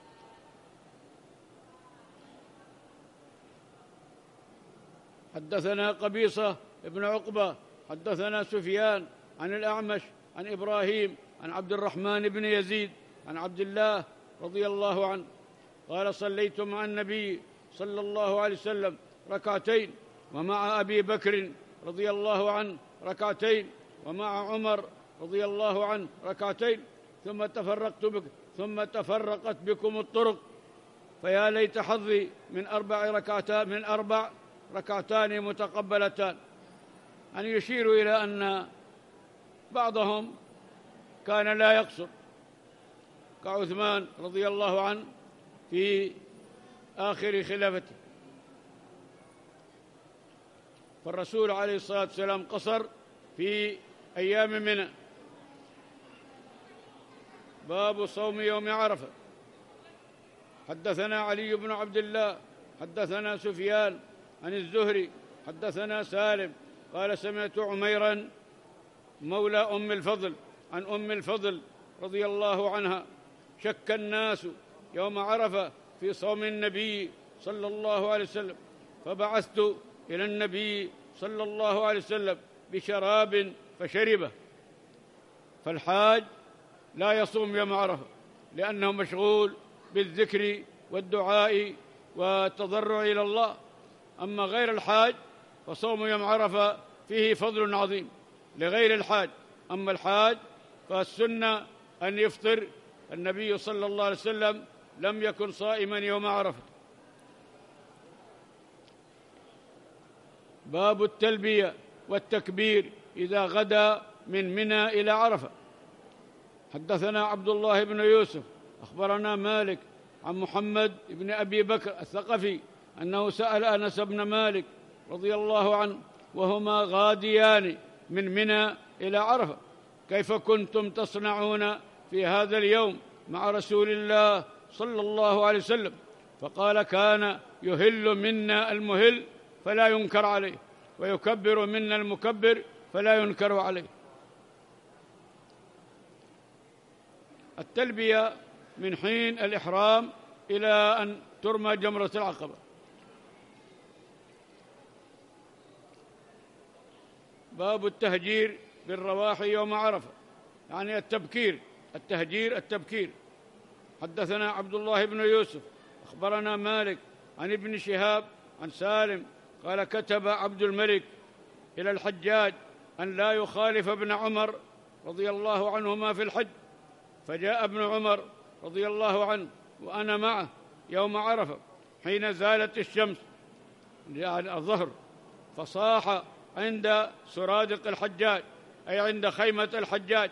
حدثنا قبيصة ابن عقبة حدثنا سفيان عن الأعمش عن إبراهيم عن عبد الرحمن بن يزيد عن عبد الله رضي الله عنه قال: صليت مع النبي صلى الله عليه وسلم ركعتين، ومع أبي بكر رضي الله عنه ركعتين، ومع عمر رضي الله عنه ركعتين، ثم تفرقت بكم الطرق، فيا ليت حظي من أربع ركعتان متقبلتان. أن يشير إلى أن بعضهم كان لا يقصر، كعثمان رضي الله عنه في آخر خلافته، فالرسول عليه الصلاة والسلام قصر في أيام منى. باب صوم يوم عرفة. حدثنا علي بن عبد الله حدثنا سفيان عن الزهري حدثنا سالم قال: سمعت عميرا مولى أم الفضل عن أم الفضل رضي الله عنها: شك الناس يوم عرفة في صوم النبي صلى الله عليه وسلم، فبعثت إلى النبي صلى الله عليه وسلم بشراب فشربه. فالحاج لا يصوم يوم عرفة لأنه مشغول بالذكر والدعاء والتضرع إلى الله. أما غير الحاج فصوم يوم عرفة فيه فضل عظيم لغير الحاج. أما الحاج فالسنة أن يفطر. النبي صلى الله عليه وسلم لم يكن صائما يوم عرفة. باب التلبية والتكبير إذا غدا من منى إلى عرفة. حدثنا عبد الله بن يوسف أخبرنا مالك عن محمد بن أبي بكر الثقفي أنه سأل أنس بن مالك رضي الله عنه وهما غاديان من منى إلى عرفة: كيف كنتم تصنعون في هذا اليوم مع رسول الله صلى الله عليه وسلم؟ فقال: كان يهل منا المهل فلا ينكر عليه، ويكبر منا المكبر فلا ينكر عليه. التلبية من حين الإحرام إلى أن ترمى جمرة العقبة. باب التهجير بالرواح يوم عرفة، يعني التبكير. حدثنا عبد الله بن يوسف أخبرنا مالك عن ابن شهاب عن سالم قال: كتب عبد الملك إلى الحجاج أن لا يخالف ابن عمر رضي الله عنهما في الحج، فجاء ابن عمر رضي الله عنه وأنا معه يوم عرفة حين زالت الشمس، يعني الظهر، فصاح عند سرادق الحجاج، أي عند خيمة الحجاج،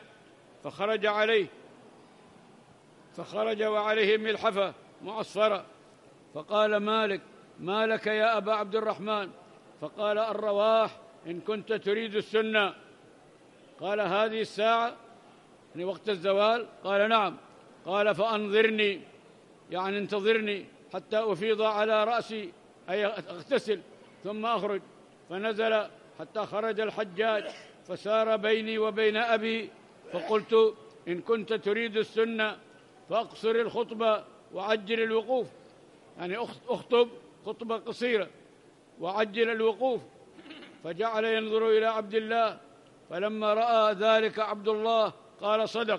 فخرج وعليه ملحفة معصفرة، فقال مالك: ما لك يا أبا عبد الرحمن؟ فقال: الرواح إن كنت تريد السنة. قال: هذه الساعة يعني وقت الزوال؟ قال: نعم. قال: فأنظرني، يعني انتظرني حتى أفيض على رأسي، أي أغتسل ثم أخرج. فنزل حتى خرج الحجاج، فسار بيني وبين أبي، فقلت: إن كنت تريد السنة فأقصر الخطبة وعجل الوقوف، يعني أخطب خطبة قصيرة وعجل الوقوف. فجعل ينظر إلى عبد الله، فلما رأى ذلك عبد الله قال: صدق.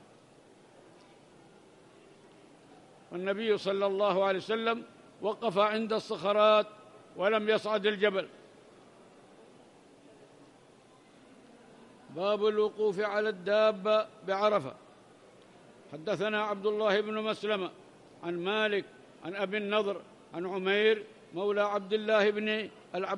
والنبي صلى الله عليه وسلم وقف عند الصخرات ولم يصعد الجبل. باب الوقوف على الدابة بعرفة. حدثنا عبد الله بن مسلمة عن مالك عن أبي النضر عن عمير مولى عبد الله بن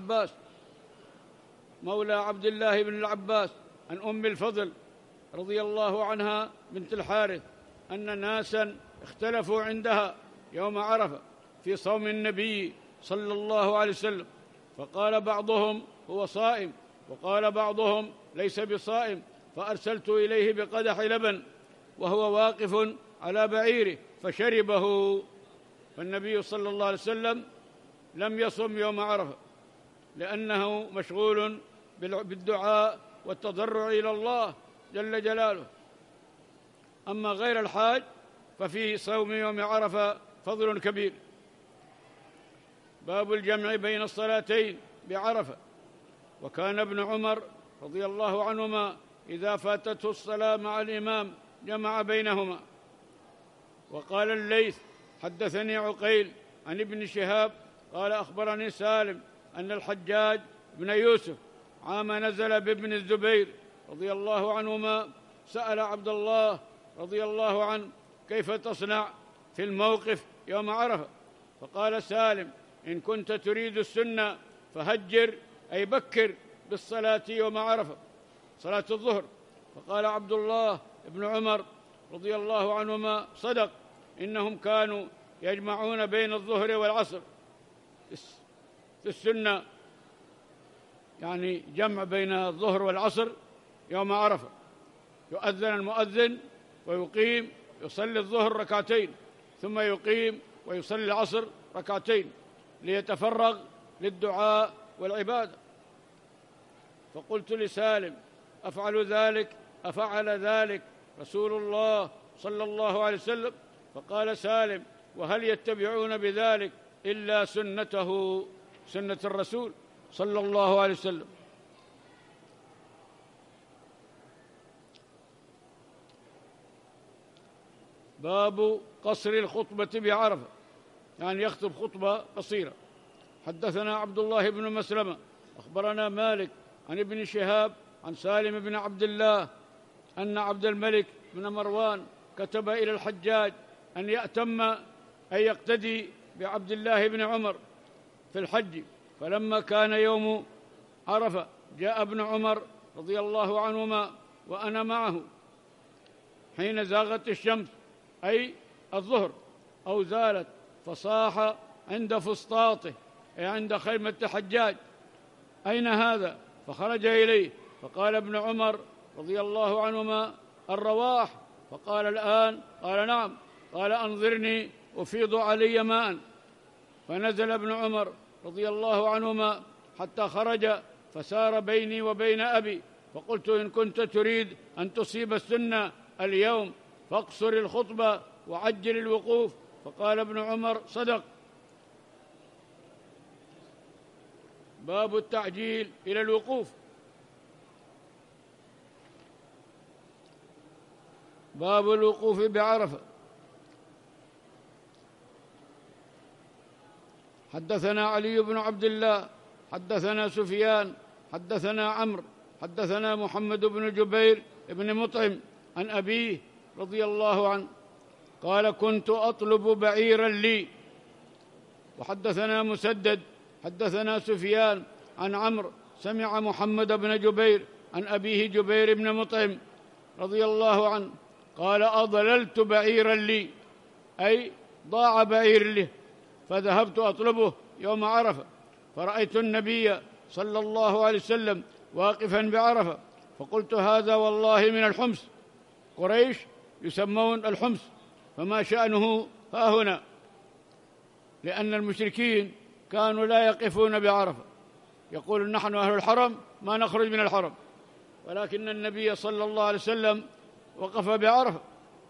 العباس عن أم الفضل رضي الله عنها بنت الحارث أن ناسا اختلفوا عندها يوم عرفة في صوم النبي صلى الله عليه وسلم، فقال بعضهم: هو صائم، وقال بعضهم: ليس بصائم. فأرسلت إليه بقدح لبن وهو واقف على بعيره فشربه. فالنبي صلى الله عليه وسلم لم يصم يوم عرفة لأنه مشغول بالدعاء والتضرع إلى الله جل جلاله. أما غير الحاج ففي صوم يوم عرفة فضل كبير. باب الجمع بين الصلاتين بعرفة. وكان ابن عمر رضي الله عنهما إذا فاتته الصلاة مع الإمام جمع بينهما. وقال الليث: حدثني عقيل عن ابن شهاب قال: أخبرني سالم أن الحجاج بن يوسف عام نزل بابن الزبير رضي الله عنهما سأل عبد الله رضي الله عنه: كيف تصنع في الموقف يوم عرفة؟ فقال سالم: إن كنت تريد السنة فهجر، أي بكر بالصلاة يوم عرفة، صلاة الظهر. فقال عبد الله بن عمر رضي الله عنهما: صدق، إنهم كانوا يجمعون بين الظهر والعصر في السنة، يعني جمع بين الظهر والعصر يوم عرفة. يؤذن المؤذن ويقيم يصلي الظهر ركعتين، ثم يقيم ويصلي العصر ركعتين ليتفرغ للدعاء والعبادة. فقلت لسالم: أفعل ذلك رسول الله صلى الله عليه وسلم؟ فقال سالم: وهل يتبعون بذلك إلا سنته، سنة الرسول صلى الله عليه وسلم. باب قصر الخطبة بعرفة، يعني يخطب خطبة قصيرة. حدثنا عبد الله بن مسلمة أخبرنا مالك عن ابن شهاب عن سالم بن عبد الله أن عبد الملك بن مروان كتب إلى الحجاج أن يأتم، أن يقتدي بعبد الله بن عمر في الحج. فلما كان يوم عرفة جاء ابن عمر رضي الله عنهما وأنا معه حين زاغت الشمس، أي الظهر، أو زالت، فصاح عند فسطاطه، أي عند خيمة الحجاج: أين هذا؟ فخرج إليه، فقال ابن عمر رضي الله عنهما: الرواح. فقال: الآن؟ قال: نعم. قال: أنظرني أفيض علي ماء. فنزل ابن عمر رضي الله عنهما حتى خرج، فسار بيني وبين أبي، فقلت: إن كنت تريد أن تصيب السنة اليوم فاقصر الخطبة وعجل الوقوف. فقال ابن عمر: صدق. باب التعجيل إلى الوقوف. باب الوقوف بعرفة. حدثنا علي بن عبد الله حدثنا سفيان حدثنا عمرو حدثنا محمد بن جبير بن مطعم عن أبيه رضي الله عنه قال: كنت أطلب بعيرا لي. وحدثنا مسدد حدثنا سفيان عن عمرو سمع محمد بن جبير عن أبيه جبير بن مطعم رضي الله عنه قال: أضللت بعيرا لي، أي ضاع بعير له، فذهبت أطلبه يوم عرفة، فرأيت النبي صلى الله عليه وسلم واقفا بعرفة، فقلت هذا والله من الحمص، قريش يسمون الحمص، فما شأنه ها هنا؟ لأن المشركين كانوا لا يقفون بعرفة، يقول نحن أهل الحرم ما نخرج من الحرم، ولكن النبي صلى الله عليه وسلم وقف بعرفة.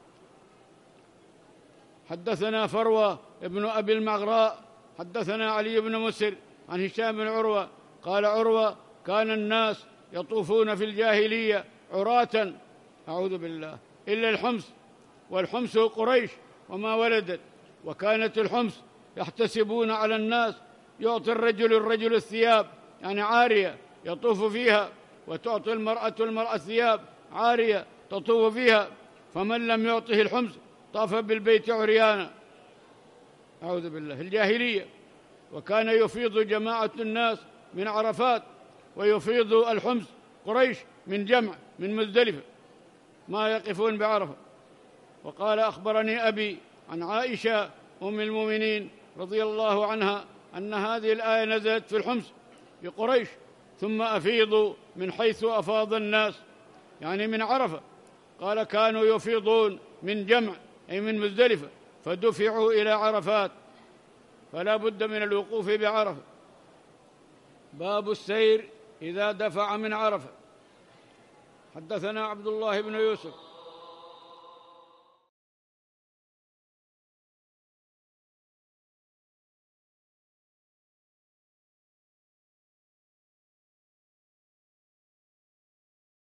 حدثنا فروة ابن أبي المغراء حدثنا علي بن مسر عن هشام بن عروة قال عروة كان الناس يطوفون في الجاهلية عراة، أعوذ بالله، إلا الحمص، والحمص قريش وما ولدت، وكانت الحمص يحتسبون على الناس، يعطي الرجل الثياب يعني عارية يطوف فيها، وتعطي المرأة الثياب عارية تطوف فيها، فمن لم يعطه الحمص طاف بالبيت عريانا، أعوذ بالله، في الجاهلية. وكان يفيض جماعة الناس من عرفات، ويفيض الحمص قريش من جمع من مزدلفة، ما يقفون بعرفة. وقال أخبرني أبي عن عائشة أم المؤمنين رضي الله عنها أن هذه الآية نزلت في الحمص في قريش، ثم أفيضوا من حيث أفاض الناس، يعني من عرفة. قال كانوا يفيضون من جمع أي من مزدلفة، فدفعوا إلى عرفات، فلا بد من الوقوف بعرفة. باب السير إذا دفع من عرفة. حدثنا عبد الله بن يوسف